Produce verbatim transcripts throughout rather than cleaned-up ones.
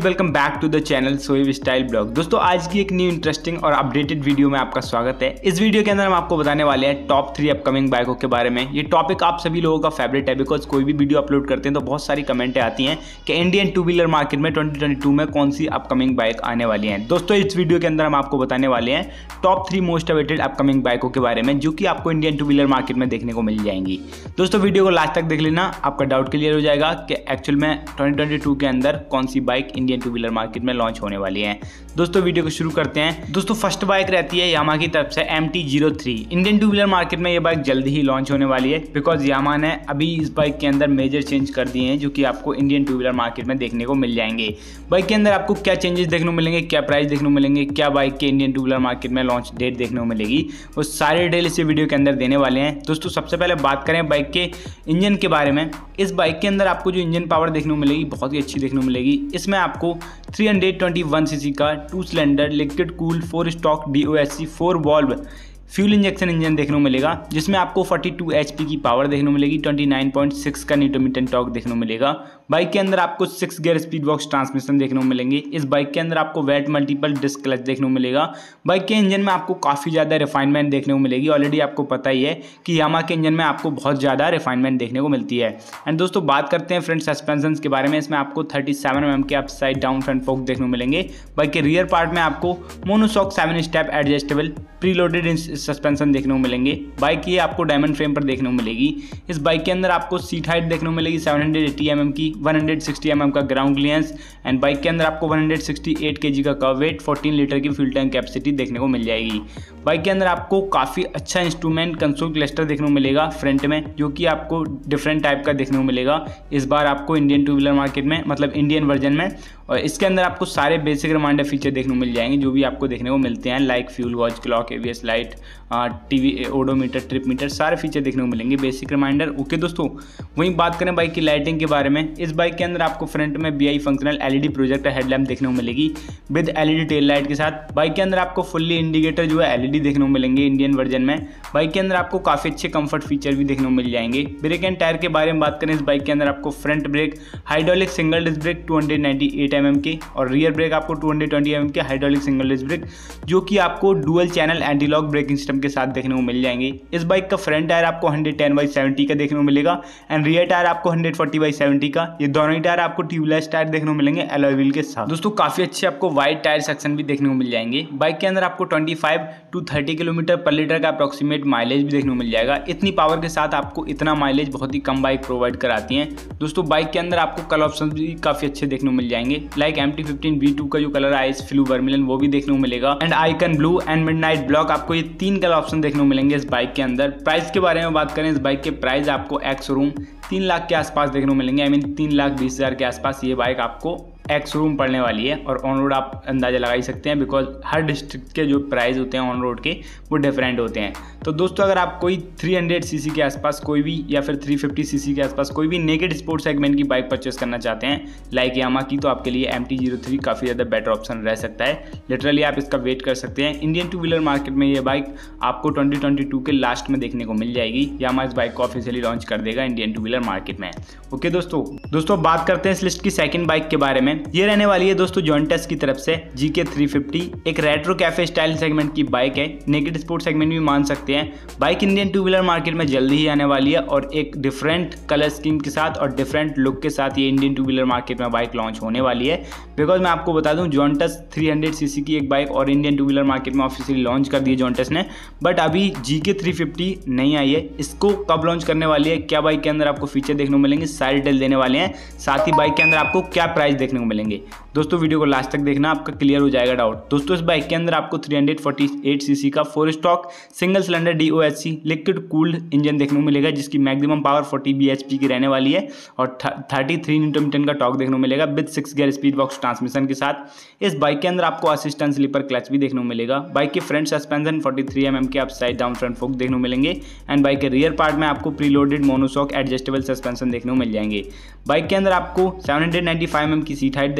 Welcome back to the channel Sohaib style blog. दोस्तों आज की एक न्यू इंटरेस्टिंग और अपडेटेड वीडियो में आपका स्वागत है। इस वीडियो के अंदर हम आपको बताने वाले हैं टॉप थ्री अपकमिंग बाइकों के बारे में। ये टॉपिक आप सभी लोगों का फेवरेट है बिकॉज कोई भी वीडियो अपलोड करते हैं तो बहुत सारी कमेंटें आती हैं कि इंडियन टू व्हीलर मार्केट में ट्वेंटी ट्वेंटी टू में कौन सी अपकमिंग बाइक आने वाली हैं। दोस्तों इस वीडियो के अंदर हम आपको बताने वाले हैं top three most awaited upcoming बाइकों के बारे में जो कि आपको इंडियन टू व्हीलर मार्केट में देखने को मिल जाएंगी। दोस्तों वीडियो को लास्ट तक देख लेना, आपका डाउट क्लियर हो जाएगा कि एक्चुअल में ट्वेंटी ट्वेंटी टू के अंदर कौन सी bike Indian two wheeler market में लॉन्च होने वाली है। दोस्तों वीडियो को शुरू करते हैं। दोस्तों फर्स्ट बाइक रहती है यामाहा की तरफ से M T zero three. Indian two wheeler market में ये बाइक जल्दी ही लॉन्च होने वाली है बिकॉज यामाहा ने अभी इस बाइक के अंदर मेजर चेंज कर दिए हैं जो कि आपको इंडियन टू व्हीलर मार्केट में देखने को मिल जाएंगे। बाइक के अंदर आपको क्या चेंजेस देखने को मिलेंगे, क्या प्राइस देखने को मिलेंगे, क्या बाइक के इंडियन टू व्हीलर मार्केट में लॉन्च डेट देखने को मिलेगी, वो सारे डिटेल इस वीडियो के अंदर देने वाले हैं। दोस्तों सबसे पहले बात करें बाइक के इंजन के बारे में। इस बाइक के अंदर आपको जो इंजन पावर देखने को मिलेगी बहुत ही अच्छी देखने को मिलेगी। इसमें आपको three hundred twenty one CC का two cylinder liquid cool four stroke D O S C four valve fuel injection engine देखने को मिलेगा जिसमें आपको फोर्टी टू एच पी की पावर देखने को मिलेगी, ट्वेंटी नाइन पॉइंट सिक्स का न्यूटन मीटर टॉर्क देखने को मिलेगा। बाइक के अंदर आपको six gear speed box transmission देखने को मिलेंगे। इस बाइक के अंदर आपको वेट मल्टीपल डिस्क क्लच देखने को मिलेगा। बाइक के इंजन में आपको काफ़ी ज़्यादा रिफाइनमेंट देखने को मिलेगी। ऑलरेडी आपको पता ही है कि यामाहा के इंजन में आपको बहुत ज़्यादा रिफाइनमेंट देखने को मिलती है। एंड दोस्तों बात करते हैं फ्रंट सस्पेंशन के बारे में। इसमें आपको थर्टी सेवन एम एम के अपसाइड डाउन फ्रंट फोक देखने को मिलेंगे। बाइक के रियर पार्ट में आपको monoshock seven step adjustable preloaded suspension देखने को मिलेंगे। बाइक ये आपको डायमंड फ्रेम पर देखने को मिलेगी। इस बाइक के अंदर आपको सीट हाइट देखने को मिलेगी seven hundred eighty M M की, one hundred sixty M M का ग्राउंड क्लियरेंस। एंड बाइक के अंदर आपको one hundred sixty eight KG का कर्व वेट, फोर्टीन लीटर की फ्यूल टैंक कैपेसिटी देखने को मिल जाएगी। बाइक के अंदर आपको काफ़ी अच्छा इंस्ट्रूमेंट कंसोल क्लस्टर देखने को मिलेगा फ्रंट में जो कि आपको डिफरेंट टाइप का देखने को मिलेगा इस बार आपको इंडियन टू व्हीलर मार्केट में, मतलब इंडियन वर्जन में। और इसके अंदर आपको सारे बेसिक रिमाइंडर फीचर देखने को मिल जाएंगे जो भी आपको देखने को मिलते हैं, like fuel watch, clock, ABS light, TV, odometer, trip meter, सारे फीचर देखने को मिलेंगे, बेसिक रिमाइंडर। ओके दोस्तों, वहीं बात करें बाइक की लाइटिंग के बारे में। इस बाइक के अंदर आपको फ्रंट में B I functional LED projector headlamp देखने को मिलेगी विद एलईडी टेल लाइट के साथ। बाइक के अंदर आपको फुल्ली इंडिकेटर जो है एलईडी देखने को मिलेंगे इंडियन वर्जन में। बाइक के अंदर आपको काफ़ी अच्छे कंफर्ट फीचर भी देखने को मिल जाएंगे। ब्रेक एंड टायर के बारे में बात करें, इस बाइक के अंदर आपको front brake hydraulic single disc brake two hundred ninety eight M M के और रियर ब्रेक आपको two hundred twenty M M के हाइड्रोलिक सिंगल डिस्क ब्रेक जो कि आपको dual channel anti lock braking system के साथ देखने को मिल जाएंगे। इस बाइक का फ्रंट टायर आपको हंड्रेड टेन बाई सेवेंटी का देखने को मिलेगा एंड रियर टायर आपको हंड्रेड फोर्टी बाई सेवेंटी का। ये दोनों ही टायर आपको ट्यूबलेस टायर देखने को मिलेंगे एलॉय व्हील के साथ। दोस्तों काफी अच्छे आपको वाइड टायर सेक्शन भी देखने को मिल जाएंगे। बाइक के अंदर आपको twenty five to thirty kilometre पर लीटर का अप्रोक्सीमेट माइलेज भी देखने को मिल जाएगा। इतनी पावर के साथ आपको इतना माइलेज बहुत ही कम बाइक प्रोवाइड कराती हैं। दोस्तों बाइक के अंदर आपको कलर ऑप्शन भी काफी अच्छे देखने को मिल जाएंगे, like M T fifteen V two का जो कलर आया फ्लू वर्मिलन वो भी देखने को मिलेगा and icon blue and midnight black. आपको ये तीन कलर ऑप्शन देखने को मिलेंगे इस बाइक के अंदर। प्राइस के बारे में बात करें, इस बाइक के प्राइस आपको एक्स शोरूम तीन लाख के आसपास देखने को मिलेंगे। आई मीन तीन लाख बीस हज़ार के आसपास ये बाइक आपको एक्स शोरूम पड़ने वाली है और ऑन रोड आप अंदाज़ा लगा ही सकते हैं बिकॉज हर डिस्ट्रिक्ट के जो प्राइस होते हैं ऑन रोड के वो डिफरेंट होते हैं। तो दोस्तों अगर आप कोई थ्री हंड्रेड सीसी के आसपास कोई भी या फिर थ्री फिफ्टी सीसी के आसपास कोई भी नेकेड स्पोर्ट सेगमेंट की बाइक परचेस करना चाहते हैं लाइक यामाहा की, तो आपके लिए एम टी ज़ीरो थ्री काफ़ी ज़्यादा बेटर ऑप्शन रह सकता है। लिटरली आप इसका वेट कर सकते हैं। इंडियन टू व्हीलर मार्केट में ये बाइक आपको ट्वेंटी ट्वेंटी टू के लास्ट में देखने को मिल जाएगी। यामाहा इस बाइक को ऑफिशियली लॉन्च कर देगा इंडियन टू व्हीलर मार्केट में। ओके दोस्तों दोस्तों बात करते हैं इस लिस्ट की सेकंड बाइक के बारे में। ये रहने वाली है दोस्तों जोंटस की तरफ से जी के थ्री फिफ्टी। एक रेट्रो कैफे स्टाइल सेगमेंट की बाइक है, नेकेड स्पोर्ट सेगमेंट भी मान सकते हैं। Bike Indian two wheeler market में जल्दी ही आने वाली है और एक डिफरेंट कलर स्कीम के साथ और डिफरेंट लुक के साथ ये इंडियन टू व्हीलर मार्केट में बाइक लॉन्च होने वाली है। बिकॉज मैं आपको बता दूं जोंटस थ्री हंड्रेड सीसी की एक बाइक और इंडियन टू व्हीलर मार्केट में ऑफिशियली लॉन्च कर दी है जोंटस ने, बट अभी जी के थ्री फिफ्टी नहीं आई है। इसको कब लॉन्च करने वाली है, क्या बाइक के अंदर आपको फीचर देखने को मिलेंगे, सारी डिटेल देने वाले हैं। साथ ही बाइक के अंदर आपको क्या प्राइस देखने को मिलेंगे। दोस्तों वीडियो को लास्ट तक देखना, आपका क्लियर हो जाएगा डाउट। दोस्तों इस बाइक के अंदर आपको three hundred forty eight CC का four stroke single cylinder D O S C liquid cooled engine देखने को मिलेगा जिसकी maximum power forty B H P की रहने वाली है और थर्टी थ्री न्यूटन मीटर का टॉर्क देखने को मिलेगा with six gear speed box transmission के साथ। इस बाइक के अंदर आपको असिस्टेंट स्लीपर क्लच भी देखने को मिलेगा। बाइक के front suspension forty three M M के अपसाइड डाउन फ्रंट फोक देखने को मिलेंगे एंड बाइक के रियर पार्ट में आपको प्रीलोडेड मोनोशॉक एडजस्टेबल सस्पेंशन देखने को मिल जाएंगे। बाइक के अंदर आपको seven hundred ninety five M M की सीट हाइट देखने को मिलेगी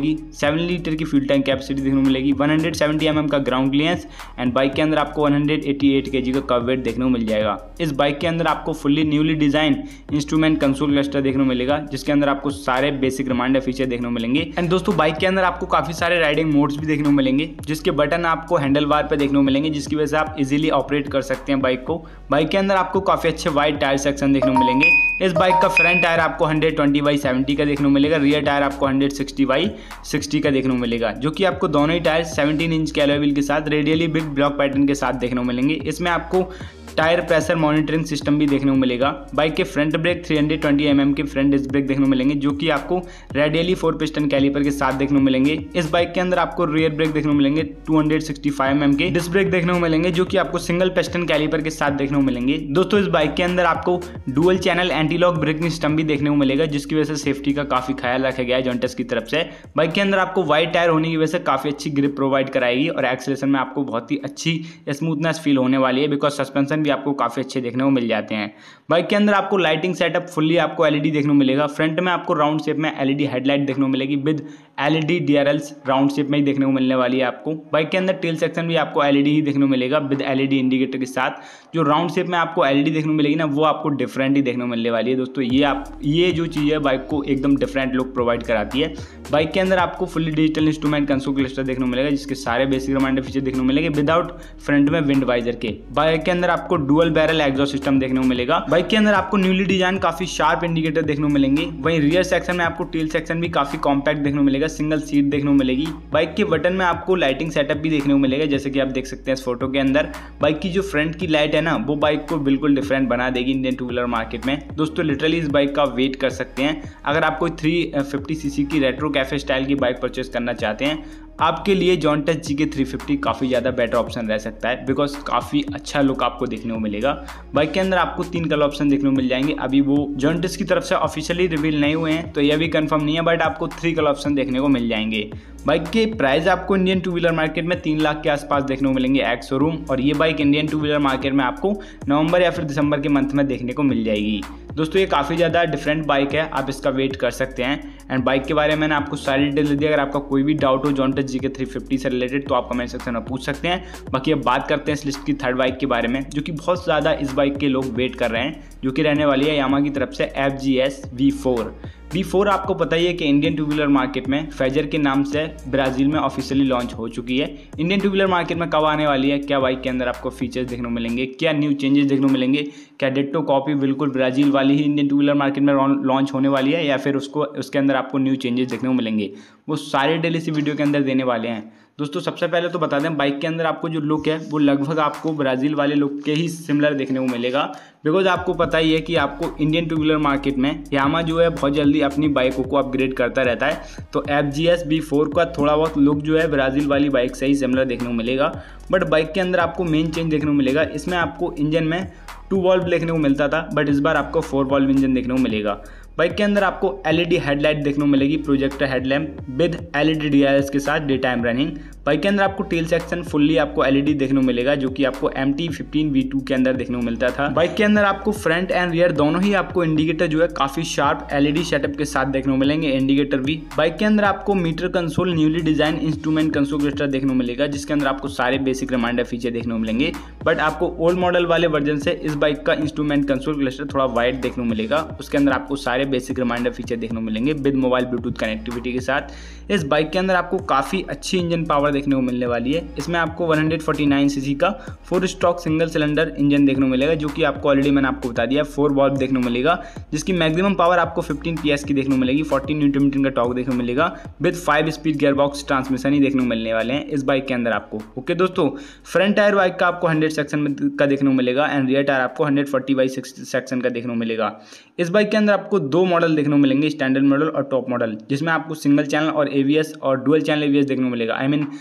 मिलेगी, सेवन लीटर की फ्यूल टैंक कैपेसिटी देखने को मिलेगी, one hundred seventy M M का ग्राउंड क्लियरेंस एंड बाइक के अंदर आपको one hundred eighty eight KG का कर्व वेट देखने को मिल जाएगा। इस बाइक के अंदर आपको fully newly design instrument console cluster देखने को मिलेगा, जिसके अंदर आपको सारे बेसिक रिमाइंडर फीचर देखने को मिलेंगे। एंड दोस्तों बाइक के अंदर आपको काफी सारे राइडिंग मोड्स भी देखने को मिलेंगे, जिसके बटन आपको हैंडल बार पे देखने को मिलेंगे, जिसकी वजह से आप इजीली ऑपरेट कर सकते हैं बाइक को। बाइक के अंदर आपको काफी अच्छे वाइड टायर सेक्शन देखने को मिलेंगे। इस बाइक का फ्रंट टायर आपको हंड्रेड ट्वेंटी बाई सेवेंटी का देखने को मिलेगा, रियर टायर आपको हंड्रेड सिक्सटी बाई सिक्सटी का देखने को मिलेगा, जो कि आपको दोनों ही टायर सेवनटीन इंच के अलॉय व्हील के साथ रेडियली बिग ब्लॉक पैटर्न के साथ देखने को मिलेंगे। इसमें आपको टायर प्रेशर मॉनिटरिंग सिस्टम भी देखने को मिलेगा। बाइक के front brake three hundred twenty M M के फ्रंट डिस्क ब्रेक देखने को मिलेंगे, जो कि आपको रेडियली फोर पिस्टन कैलिपर के साथ देखने को मिलेंगे। इस बाइक के अंदर आपको रियर ब्रेक देखने को मिलेंगे two hundred sixty five M M के डिस्क ब्रेक देखने को मिलेंगे, जो कि आपको सिंगल पिस्टन कैलिपर के साथ देखने को मिलेंगे। दोस्तों इस बाइक के अंदर आपको dual channel anti lock braking system भी देखने को मिलेगा, जिसकी वजह से सेफ्टी का काफी ख्याल रखा गया है जॉन्टस की तरफ से। बाइक के अंदर आपको वाइड टायर होने की वजह से काफी अच्छी ग्रिप प्रोवाइड कराएगी और एक्सेलेरेशन में आपको बहुत ही अच्छी स्मूथनेस फील होने वाली है, बिकॉज सस्पेंशन भी आपको काफी अच्छे देखने को मिल जाते हैं। बाइक के अंदर आपको लाइटिंग सेटअप फुल्ली आपको एलईडी देखने को मिलेगा। फ्रंट में आपको राउंड शेप में एलईडी हेडलाइट देखने को मिलेगी with LED DRLs round shape में ही देखने को मिलने वाली है आपको। बाइक के अंदर टेल सेक्शन भी आपको एलईडी ही देखने को मिलेगा विद एलईडी इंडिकेटर के साथ। जो राउंड शेप में आपको एलईडी देखने को मिलेगी ना, वो आपको डिफरेंट ही देखने को मिलने वाली है। दोस्तों ये आप ये जो चीज़ है बाइक को एकदम डिफरेंट लुक प्रोवाइड कराती है। बाइक के अंदर आपको fully digital instrument console cluster देखने को मिलेगा, जिसके सारे बेसिक रिमाइंडर फीचर देखने को मिलेंगे विदाउट फ्रंट में विंड वाइजर के। बाइक के अंदर आपको डुअल बैरल एग्जॉस्ट सिस्टम देखने को मिलेगा। बाइक के अंदर आपको न्यूली डिजाइन काफी शार्प इंडिकेटर देखने को मिलेंगे। वहीं रियर सेक्शन में आपको टेल सेक्शन भी काफी कॉम्पैक्ट देखने को मिलेगा, सिंगल सीट देखने को मिलेगी। बाइक के बटन में आपको लाइटिंग सेटअप भी देखने को मिलेगा, जैसे कि आप देख सकते हैं इस फोटो के अंदर। बाइक की जो फ्रंट की लाइट है ना, वो बाइक को बिल्कुल डिफरेंट बना देगी इंडियन टू व्हीलर मार्केट में। दोस्तों लिटरली इस बाइक का वेट कर सकते हैं। अगर आप कोई थ्री फिफ्टी सीसी की रेट्रो कैफे स्टाइल की बाइक परचेस करना चाहते हैं, आपके लिए जॉन्टस जी के थ्री फिफ्टी काफ़ी ज़्यादा बेटर ऑप्शन रह सकता है, बिकॉज काफ़ी अच्छा लुक आपको देखने को मिलेगा। बाइक के अंदर आपको तीन कलर ऑप्शन देखने को मिल जाएंगे। अभी वो जॉन्टस की तरफ से ऑफिशियली रिवील नहीं हुए हैं, तो यह भी कंफर्म नहीं है, बट आपको थ्री कलर ऑप्शन देखने को मिल जाएंगे। बाइक के प्राइस आपको इंडियन टू व्हीलर मार्केट में तीन लाख के आसपास देखने को मिलेंगे एक्स शोरूम, और ये bike Indian two wheeler market में आपको नवंबर या फिर दिसंबर के मंथ में देखने को मिल जाएगी। दोस्तों ये काफ़ी ज़्यादा डिफरेंट बाइक है, आप इसका वेट कर सकते हैं। एंड बाइक के बारे में मैंने आपको सारी डिटेल दी। अगर आपका कोई भी डाउट हो जॉन्टस जी के थ्री फिफ्टी से रिलेटेड, तो आप कमेंट सेक्शन में पूछ सकते हैं। बाकी अब बात करते हैं इस लिस्ट की थर्ड बाइक के बारे में, जो कि बहुत ज़्यादा इस बाइक के लोग वेट कर रहे हैं, जो कि रहने वाली है यामा की तरफ से F G S V four. V four आपको पता ही है कि इंडियन टू व्हीलर मार्केट में फेजर के नाम से ब्राज़ील में ऑफिशियली लॉन्च हो चुकी है। इंडियन टू व्हीलर मार्केट में कब आने वाली है, क्या बाइक के अंदर आपको फीचर्स देखने को मिलेंगे, क्या न्यू चेंजेस देखने को मिलेंगे, क्या डिट्टो कॉपी बिल्कुल ब्राज़ील वाली ही इंडियन टू व्हीलर मार्केट में लॉन्च होने वाली है, या फिर उसको उसके अंदर आपको न्यू चेंजेस देखने को मिलेंगे, वो सारे डिटेल इसी वीडियो के अंदर देने वाले हैं। दोस्तों सबसे पहले तो बता दें, बाइक के अंदर आपको जो लुक है वो लगभग आपको ब्राज़ील वाले लुक के ही सिमिलर देखने को मिलेगा, बिकॉज आपको पता ही है कि आपको इंडियन टू व्हीलर मार्केट में यामा जो है बहुत जल्दी अपनी बाइकों को अपग्रेड करता रहता है। तो F G S V four का थोड़ा बहुत लुक जो है ब्राज़ील वाली बाइक से ही सिमिलर देखने को मिलेगा, बट बाइक के अंदर आपको मेन चेंज देखने को मिलेगा। इसमें आपको इंजन में टू वॉल्व देखने को मिलता था, बट इस बार आपको फोर वॉल्व इंजन देखने को मिलेगा। बाइक के अंदर आपको एलईडी हेडलाइट देखने को मिलेगी, projector headlamp with LED DRLs के साथ डे टाइम रनिंग। बाइक के अंदर आपको टेल सेक्शन फुल्ली आपको एलईडी देखने को मिलेगा, जो कि आपको M T fifteen V two के अंदर देखने को मिलता था। बाइक के अंदर आपको फ्रंट एंड रियर दोनों ही आपको इंडिकेटर जो है काफी शार्प एलईडी सेटअप के साथ देखने को मिलेंगे, इंडिकेटर भी। बाइक के अंदर आपको meter console newly design instrument console cluster देखने को मिलेगा, जिसके अंदर आपको सारे बेसिक रिमाइंडर फीचर देखने को मिलेंगे, बट आपको ओल्ड मॉडल वाले वर्जन से इस बाइक का इंस्ट्रूमेंट कंसोल क्लस्टर थोड़ा वाइड देखने को मिलेगा। उसके अंदर आपको सारे बेसिक रिमाइंडर फीचर देखने को मिलेंगे विद मोबाइल ब्लूटूथ कनेक्टिविटी के साथ। इस बाइक के अंदर आपको काफ़ी अच्छी इंजन पावर देखने को मिलने वाली है। इसमें आपको वन फोर्टी नाइन सीसी का four stroke single cylinder engine देखने को मिलेगा, जो कि आपको ऑलरेडी मैंने आपको बता दिया फोर वॉल्व देखने को मिलेगा, जिसकी मैक्सिमम पावर आपको फिफ्टीन पीएस की देखने को मिलेगी, फोर्टीन न्यूटन मीटर का टॉर्क देखने को मिलेगा with five speed gearbox transmission ही देखने को मिलने वाले हैं इस बाइक के अंदर आपको। ओके दोस्तों, फ्रंट टायर बाइक का आपको हंड्रेड सेक्शन का देखने को मिलेगा एंड रियर टायर आपको one forty by sixty section का देखने को मिलेगा। इस बाइक के अंदर आपको दो मॉडल देखने को मिलेंगे, स्टैंडर्ड मॉडल और टॉप मॉडल, जिसमें आपको सिंगल चैनल और एवीएस और डुअल चैनल एवीएस देखने को मिलेगा। आई मीन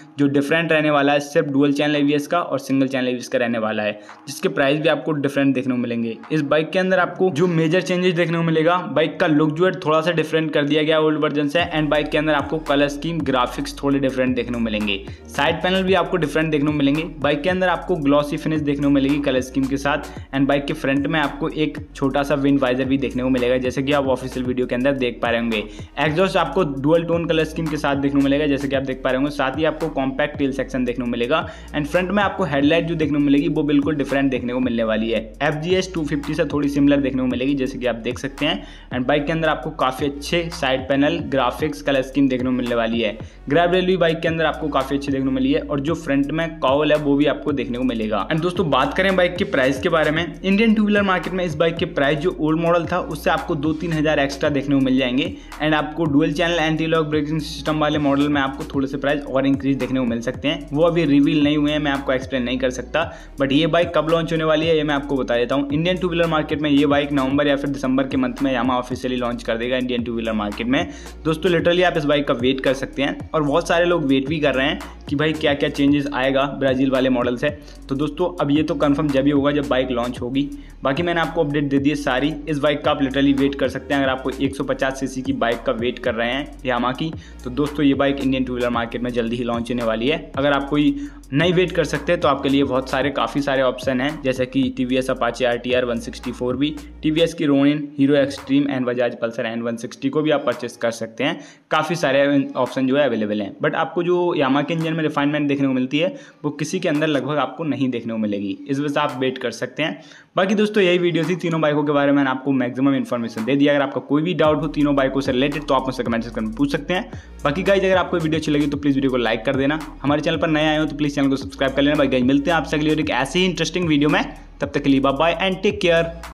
जो डिफरेंट रहने वाला है सिर्फ डुअल चैनल एबीएस का और सिंगल चैनल एबीएस का रहने वाला है, जिसके प्राइस भी आपको डिफरेंट देखने को मिलेंगे। इस बाइक के अंदर आपको जो मेजर चेंजेस देखने को मिलेगा, बाइक का लुक जो है थोड़ा सा डिफरेंट कर दिया गया ओल्ड वर्जन से, एंड बाइक के अंदर आपको कलर स्कीम ग्राफिक्स थोड़े डिफरेंट देखने को मिलेंगे। साइड पैनल भी आपको डिफरेंट देखने को मिलेंगे। बाइक के अंदर आपको ग्लॉसी फिनिश देखने को मिलेगी कलर स्कीम के साथ, एंड बाइक के फ्रंट में आपको एक छोटा सा विंड वाइजर भी देखने को मिलेगा, जैसे कि आप ऑफिशियल वीडियो के अंदर देख पा रहे होंगे। एग्जॉस्ट आपको डुअल टोन कलर स्कीम के साथ देखने को मिलेगा, जैसे कि आप देख पा रहे होंगे। साथ ही आपको कॉम्पैक्ट टेल सेक्शन देखने को मिलेगा, एंड फ्रंट में आपको हेडलाइट जो देखने को मिलेगी वो बिल्कुल डिफरेंट देखने को मिलने वाली है। F G S two fifty से थोड़ी सिमिलर देखने को मिलेगी, जैसे कि आप देख सकते हैं। एंड बाइक के अंदर आपको काफी अच्छे side panel graphics colour scheme देखने को मिलने वाली है। ग्रैब रेल भी बाइक के अंदर आपको काफी अच्छी देखने को मिली है, और जो फ्रंट में कॉल है वो भी आपको देखने को मिलेगा। एंड दोस्तों बात करें बाइक के प्राइस के बारे में, इंडियन टू व्हीलर मार्केट में इस बाइक के प्राइस जो ओल्ड मॉडल था उससे आपको दो तीन हजार एक्स्ट्रा देखने को मिल जाएंगे, एंड आपको dual channel anti lock braking system वाले मॉडल में आपको थोड़े से प्राइस और इंक्रीज देखने को मिल सकते हैं। वो अभी रिवील नहीं हुए हैं, मैं आपको एक्सप्लेन नहीं कर सकता, बट ये बाइक कब लॉन्च होने वाली है ये मैं आपको बता देता हूँ। इंडियन टू व्हीलर मार्केट में ये बाइक नवंबर या फिर दिसंबर के मंथ में यामा ऑफिशियली लॉन्च कर देगा इंडियन टू व्हीलर मार्केट में। दोस्तों लिटरली आप इस बाइक का वेट कर सकते हैं, और बहुत सारे लोग वेट भी कर रहे हैं कि भाई क्या क्या चेंजेस आएगा ब्राजील वाले मॉडल से। तो दोस्तों अब ये तो कंफर्म जब ही होगा जब बाइक लॉन्च होगी। बाकी मैंने आपको अपडेट दे दी है सारी। इस बाइक का आप लिटरली वेट कर सकते हैं। अगर आपको एक सौ पचास सीसी की बाइक का वेट कर रहे हैं यामा की, तो दोस्तों ये bike Indian two wheeler market में जल्दी ही लॉन्च होने वाली है। अगर आप कोई नहीं वेट कर सकते तो आपके लिए बहुत सारे काफ़ी सारे ऑप्शन हैं, जैसे कि TVS Apache RTR one sixty four भी, टीवीएस की Ronin, Hero Xtreme and Bajaj Pulsar N one sixty को भी आप परचेस कर सकते हैं। काफ़ी सारे ऑप्शन जो है अवेलेबल हैं, बट आपको जो यामा के इंजन में रिफाइनमेंट देखने को मिलती है वो किसी के अंदर लगभग आपको नहीं देखने को मिलेगी। इस वजह से आप वेट कर सकते हैं। बाकी दोस्तों यही वीडियो थी तीनों बाइकों के बारे में, मैंने आपको मैक्सिमम इन्फॉर्मेशन दे दिया। अगर आपका कोई भी डाउट हो तीनों बाइकों से रिलेटेड तो आप मुझसे कमेंट सेक्शन में पूछ सकते हैं। बाकी गाइस अगर आपको वीडियो अच्छी लगी तो प्लीज़ वीडियो को लाइक कर देना। हमारे चैनल पर नए आए हो तो प्लीज़ चैनल को सब्सक्राइब कर लेना। बाकी गाइस मिलते हैं आपसे अगली और एक ऐसे ही इंटरेस्टिंग वीडियो में, तब तक के लिए bye bye and take care.